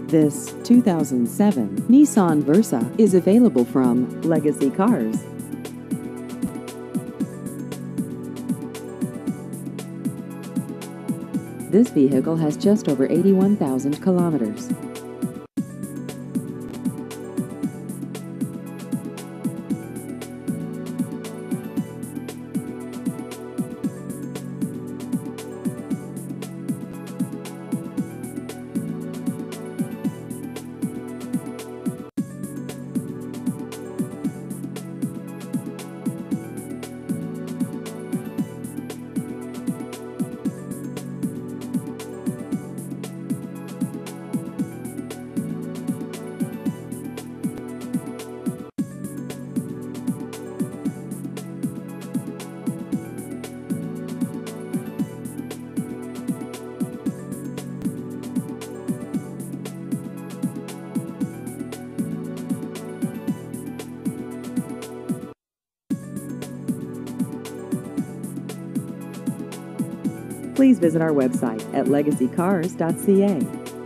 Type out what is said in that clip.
This 2007 Nissan Versa is available from Legacy Cars. This vehicle has just over 81,000 kilometers. Please visit our website at legacycars.ca.